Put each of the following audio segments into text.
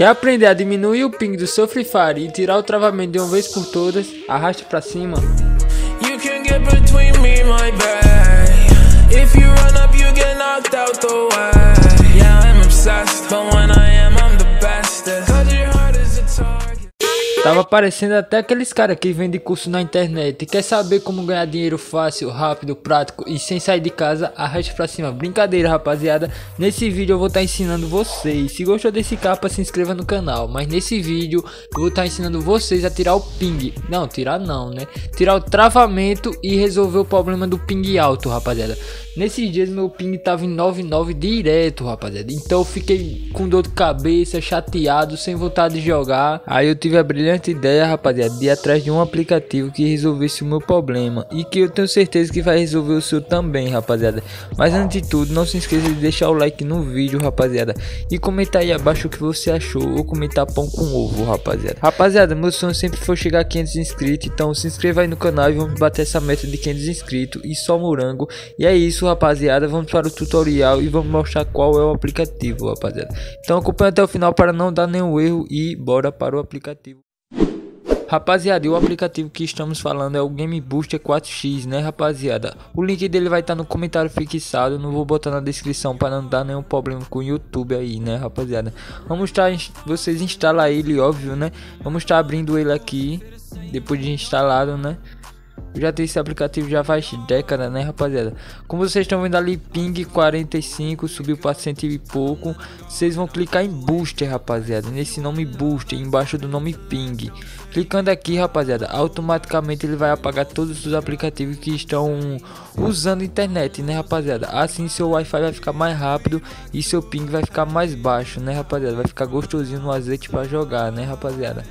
Quer aprender a diminuir o ping do seu Free Fire e tirar o travamento de uma vez por todas? Arraste pra cima. You can get between me, my bad. If you run up, you get knocked out the way. Yeah, I'm obsessed, but when I am, I'm the best. Cause your heart is a target. Tava aparecendo até aqueles caras que vendem curso na internet e quer saber como ganhar dinheiro fácil, rápido, prático e sem sair de casa. Arraste pra cima. Brincadeira, rapaziada. Nesse vídeo eu vou estar ensinando vocês. Se gostou desse capa, se inscreva no canal. Mas nesse vídeo eu vou estar ensinando vocês a tirar o ping. Não, tirar não, né? Tirar o travamento e resolver o problema do ping alto, rapaziada. Nesses dias meu ping tava em 99 direto, rapaziada. Então eu fiquei com dor de cabeça, chateado, sem vontade de jogar. Aí eu tive a brilhante ideia, rapaziada, de ir atrás de um aplicativo que resolvesse o meu problema. E que eu tenho certeza que vai resolver o seu também, rapaziada. Mas antes de tudo, não se esqueça de deixar o like no vídeo, rapaziada. E comentar aí abaixo o que você achou. Ou comentar pão com ovo, rapaziada. Rapaziada, meu sonho sempre foi chegar a 500 inscritos. Então se inscreva aí no canal e vamos bater essa meta de 500 inscritos. E só morango. E é isso, rapaziada, vamos para o tutorial e vamos mostrar qual é o aplicativo, rapaziada. Então acompanha até o final para não dar nenhum erro e bora para o aplicativo. Rapaziada, e o aplicativo que estamos falando é o Game Booster 4x, né, rapaziada? O link dele vai estar no comentário fixado, não vou botar na descrição para não dar nenhum problema com o YouTube aí, né, rapaziada? Vamos estar, vocês instalam ele, óbvio, né? Vamos estar abrindo ele aqui, depois de instalado, né? Eu já tenho esse aplicativo já faz décadas, né, rapaziada? Como vocês estão vendo ali, ping 45, subiu para 100 e pouco. Vocês vão clicar em booster, rapaziada, nesse nome booster, embaixo do nome ping. Clicando aqui, rapaziada, automaticamente ele vai apagar todos os aplicativos que estão usando internet, né, rapaziada? Assim seu Wi-Fi vai ficar mais rápido e seu ping vai ficar mais baixo, né, rapaziada? Vai ficar gostosinho no azeite para jogar, né, rapaziada?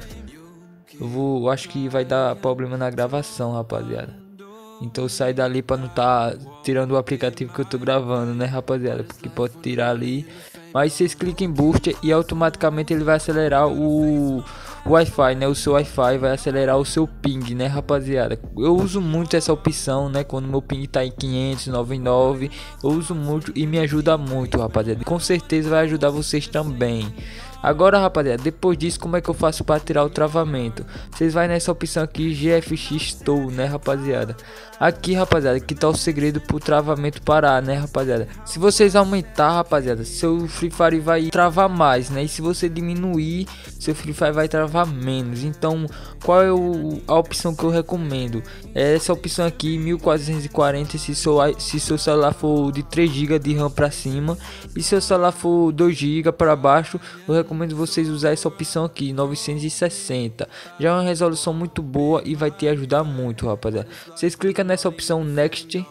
Eu acho que vai dar problema na gravação, rapaziada. Então eu saio dali para não tá tirando o aplicativo que eu tô gravando, né, rapaziada? Porque pode tirar ali. Mas vocês clicam em booster e automaticamente ele vai acelerar o Wi-Fi, né? O seu Wi-Fi vai acelerar o seu ping, né, rapaziada? Eu uso muito essa opção, né? Quando meu ping tá em 599, eu uso muito e me ajuda muito, rapaziada. Com certeza vai ajudar vocês também. Agora, rapaziada, depois disso, como é que eu faço para tirar o travamento? Vocês vai nessa opção aqui, GFX Tool, né, rapaziada? Aqui, rapaziada, que tá o segredo pro travamento parar, né, rapaziada? Se vocês aumentar, rapaziada, seu Free Fire vai travar mais, né? E se você diminuir, seu Free Fire vai travar menos. Então, qual é a opção que eu recomendo? É essa opção aqui, 1440, se seu celular for de 3 GB de RAM para cima. E se seu celular for 2 GB para baixo, eu recomendo vocês usar essa opção aqui, 960. Já é uma resolução muito boa e vai te ajudar muito, rapaziada. Vocês clicam nessa opção Next.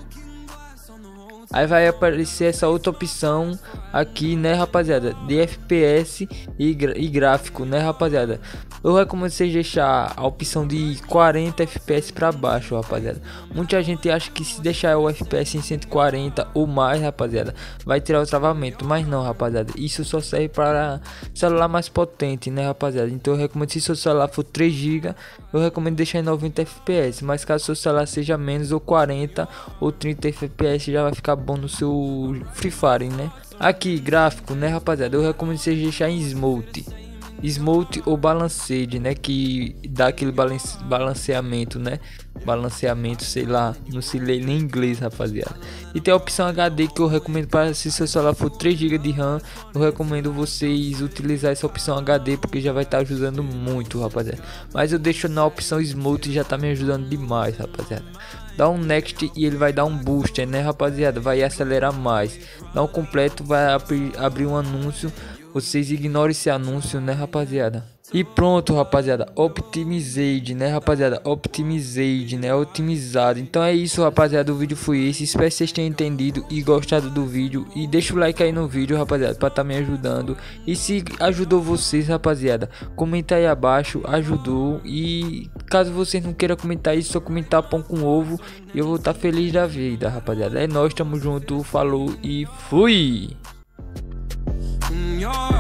Aí vai aparecer essa outra opção aqui, né, rapaziada, de FPS e gráfico, né, rapaziada? Eu recomendo vocês deixar a opção de 40 FPS para baixo, rapaziada. Muita gente acha que se deixar o FPS em 140 ou mais, rapaziada, vai tirar o travamento, mas não, rapaziada. Isso só serve para celular mais potente, né, rapaziada? Então eu recomendo, se seu celular for 3 GB, eu recomendo deixar em 90 FPS, mas caso seu celular seja menos ou 40 ou 30 FPS, já vai ficar bom no seu Free Fire, né? Aqui, gráfico, né, rapaziada, eu recomendo vocês deixar em Smooth ou Balanced, né, que dá aquele balanceamento, né, balanceamento, sei lá, não sei ler nem inglês, rapaziada. E tem a opção HD que eu recomendo para, se seu celular for 3 GB de RAM, eu recomendo vocês utilizar essa opção HD, porque já vai estar ajudando muito, rapaziada. Mas eu deixo na opção Smooth, já tá me ajudando demais, rapaziada. Dá um Next e ele vai dar um booster, né, rapaziada, vai acelerar mais. Dá um completo, vai abrir um anúncio. Vocês ignorem esse anúncio, né, rapaziada? E pronto, rapaziada, Optimized, né, rapaziada, Optimized, né, otimizado. Então é isso, rapaziada, o vídeo foi esse. Espero que vocês tenham entendido e gostado do vídeo. E deixa o like aí no vídeo, rapaziada, pra tá me ajudando. E se ajudou vocês, rapaziada, comenta aí abaixo, ajudou. E caso vocês não queiram comentar isso, só comentar pão com ovo, e eu vou estar feliz da vida, rapaziada. É nóis, tamo junto, falou e fui! Your